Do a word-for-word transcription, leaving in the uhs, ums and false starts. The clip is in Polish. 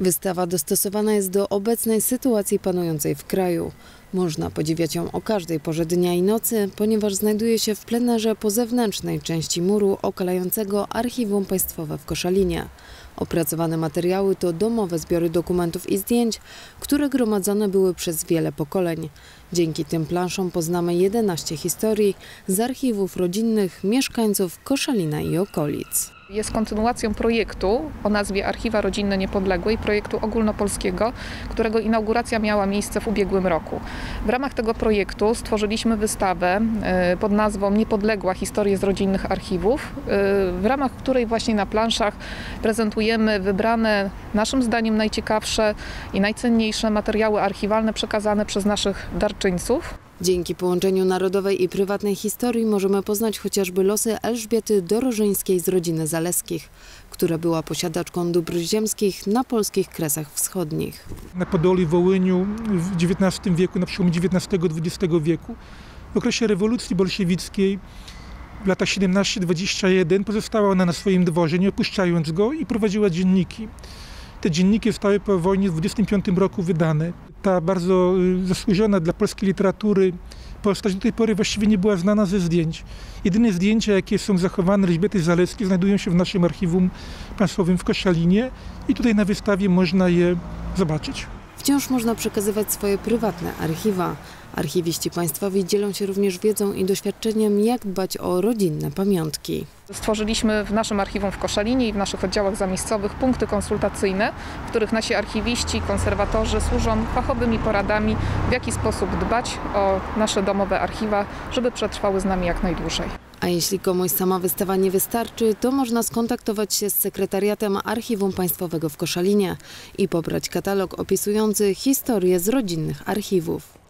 Wystawa dostosowana jest do obecnej sytuacji panującej w kraju. Można podziwiać ją o każdej porze dnia i nocy, ponieważ znajduje się w plenerze po zewnętrznej części muru okalającego Archiwum Państwowe w Koszalinie. Opracowane materiały to domowe zbiory dokumentów i zdjęć, które gromadzone były przez wiele pokoleń. Dzięki tym planszom poznamy jedenaście historii z archiwów rodzinnych mieszkańców Koszalina i okolic. Jest kontynuacją projektu o nazwie Archiwa Rodzinne Niepodległej, projektu ogólnopolskiego, którego inauguracja miała miejsce w ubiegłym roku. W ramach tego projektu stworzyliśmy wystawę pod nazwą Niepodległa – Historie z rodzinnych archiwów, w ramach której właśnie na planszach prezentujemy wybrane, naszym zdaniem najciekawsze i najcenniejsze materiały archiwalne przekazane przez naszych darczyńców. Dzięki połączeniu narodowej i prywatnej historii możemy poznać chociażby losy Elżbiety Dorożyńskiej z rodziny Zaleskich, która była posiadaczką dóbr ziemskich na polskich Kresach Wschodnich. Na Podolu i Wołyniu w dziewiętnastym wieku, na przełomie dziewiętnastego i dwudziestego wieku, w okresie rewolucji bolszewickiej w latach siedemnaście dwadzieścia jeden pozostała ona na swoim dworze, nie opuszczając go, i prowadziła dzienniki. Te dzienniki zostały po wojnie w dwudziestym piątym roku wydane. Ta bardzo zasłużona dla polskiej literatury postać do tej pory właściwie nie była znana ze zdjęć. Jedyne zdjęcia, jakie są zachowane Elżbiety Zaleskiej, znajdują się w naszym Archiwum Państwowym w Koszalinie i tutaj na wystawie można je zobaczyć. Wciąż można przekazywać swoje prywatne archiwa. Archiwiści państwowi dzielą się również wiedzą i doświadczeniem, jak dbać o rodzinne pamiątki. Stworzyliśmy w naszym archiwum w Koszalinie i w naszych oddziałach zamiejscowych punkty konsultacyjne, w których nasi archiwiści, konserwatorzy służą fachowymi poradami, w jaki sposób dbać o nasze domowe archiwa, żeby przetrwały z nami jak najdłużej. A jeśli komuś sama wystawa nie wystarczy, to można skontaktować się z sekretariatem Archiwum Państwowego w Koszalinie i pobrać katalog opisujący historię z rodzinnych archiwów.